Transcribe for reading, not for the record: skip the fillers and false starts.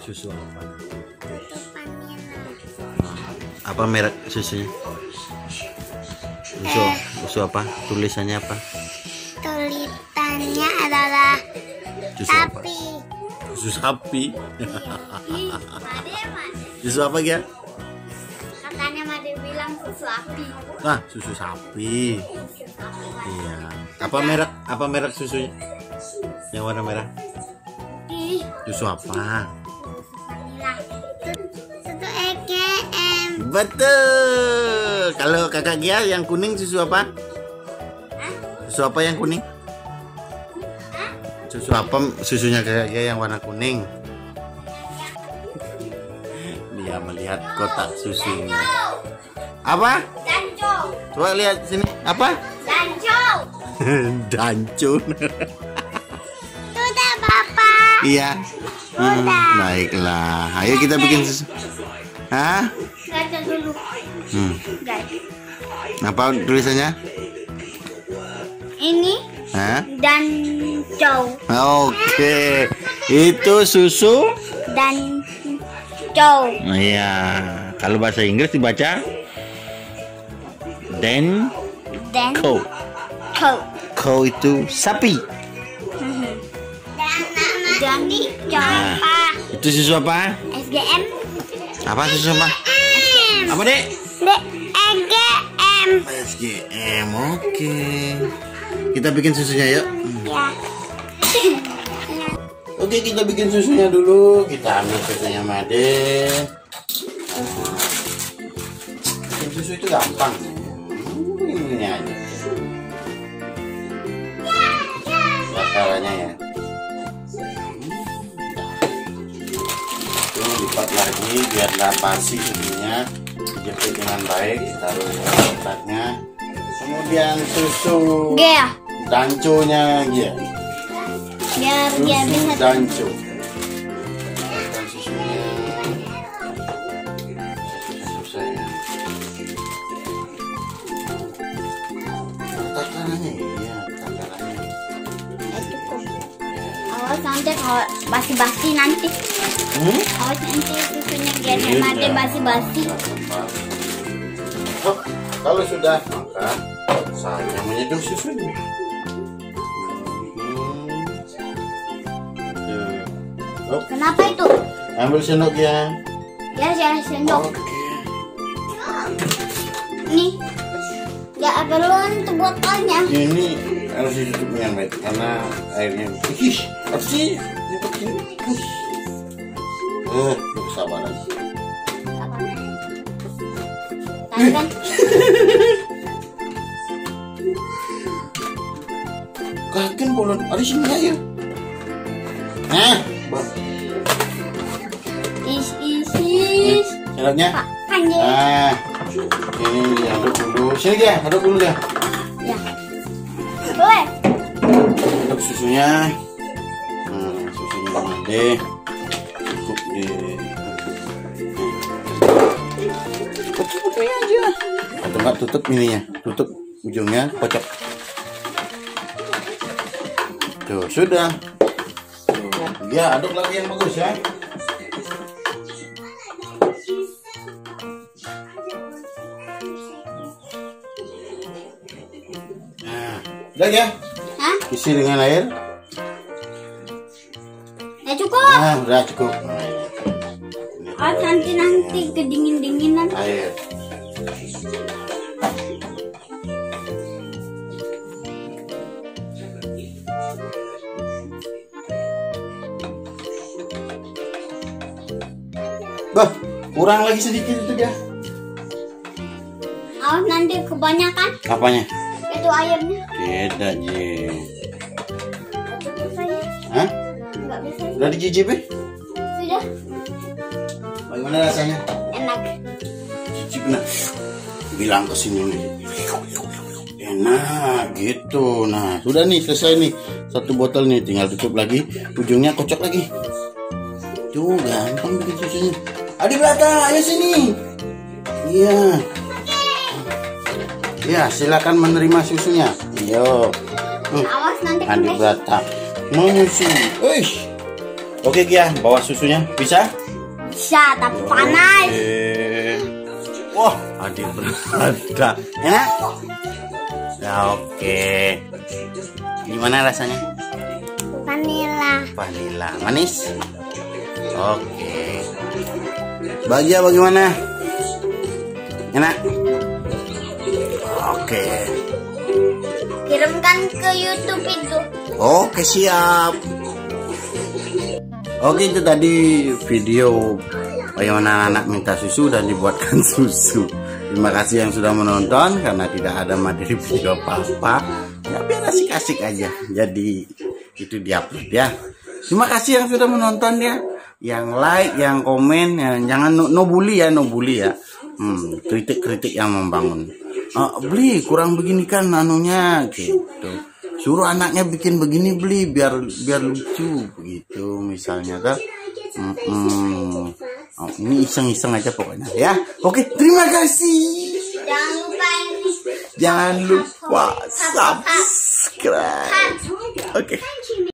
Susu apa? Apa merek susunya? Susu apa? Tulisannya apa? Tulisannya adalah Susu apa? sapi. Susu sapi. Susu apa ya? Katanya Made bilang susu sapi. Nah, susu sapi. Iya. Apa merek susunya? Yang warna merah? Ih, Susu apa? vanila. Susu EGM. Betul. Kalau kakak Gia yang kuning susu apa? Hah? Susu apa yang kuning? Hah? Susu apa susunya kakak Gia yang warna kuning? Dia melihat kotak susunya. Apa? Danco. Coba lihat sini. Apa? Danco. Dancun. Sudah, Bapak. Iya. Baiklah. Ayo kita bikin susu. Hah? Baca dulu. Guys. Apa tulisannya? Ini Hah? Danco. Oke. Itu susu. Danco. Iya. Kalau bahasa Inggris dibaca Danco. Cow itu sapi. Dan Nah, itu susu apa? SGM. Apa susu apa? Apa dek? EGM. SGM. Oke. Kita bikin susunya yuk. Ya. Oke, kita bikin susunya dulu. Kita ambil susunya Made. Bikin susu itu gampang. Ini aja. Caranya ya. Itu lipat lagi biar nggak basi susunya. Dijepit dengan baik. Taruh kotaknya. Kemudian susu G. danconya ya. Biar dia Susu bisa. danco. Dan susunya. Susah ya. Takarannya iya, takarannya. Awas nanti kalau basi-basi nanti. Awas nanti susunya biar Made basi-basi. Oh, kalau sudah maka saya menyeduh susunya. Oh, Kenapa itu? ambil sendok ya. Ya, saya sendok. Oke. Nih. Ya perlu untuk botolnya. Ini harus ditutup dengan baik karena airnya. Ih, apa sih? Kesabaran. Tahu kan? Kagen bolon, ada sini aja. Nah, Is. sendoknya. Panjang. Nah, ini diaduk dulu. Sini dia, aduk dulu ya. Ya. Boleh. Aduk susunya. Nah, susunya Made. Cukup di. Putih-putih aja. Atau enggak tutup ininya, tutup ujungnya, kocok. Tuh, sudah. Tuh, ya aduk lagi yang bagus ya. Nah, udah ya. Hah? Isi dengan air. Ya cukup. Nah, udah cukup. Nah, ini. Oh, nanti kedingin-dinginan. Air. Bah, kurang lagi sedikit itu dia. Awas nanti kebanyakan Apanya? itu airnya. Beda, Ji. Nggak cukup saya. Hah? Nggak bisa. Udah dicicipi? Sudah. Bagaimana rasanya? Enak. Cicip nah. Bilang ke sini nih. Enak gitu. Nah, sudah nih selesai nih. Satu botol nih, tinggal tutup lagi. Ujungnya kocok lagi. Tuh, gampang bikin susunya. Adik Brata, ayo sini. Iya. Ya, silakan menerima susunya. Yo. Awas nanti Adik kempes. Brata menyusui. Oke Gia, bawa susunya. Bisa? Bisa, tapi panas. Wah, Adi berada. Enak? Ya, oke. Gimana rasanya? Vanilla. Vanilla. Manis? Oke. Bahagia bagaimana? Enak? Oke. Kirimkan ke YouTube itu. Oke, siap. Oke, itu tadi video bagaimana anak minta susu dan dibuatkan susu. Terima kasih yang sudah menonton. Karena tidak ada materi video apa-apa, ya biar asik-asik aja. Jadi itu diupload ya. Terima kasih yang sudah menonton ya. Yang like, yang komen, jangan no bully ya, kritik-kritik yang membangun. Beli kurang begini kan anunya gitu. Suruh anaknya bikin begini beli biar lucu begitu misalnya kan. Ini iseng-iseng aja pokoknya ya. Oke, terima kasih. Jangan lupa subscribe. Oke.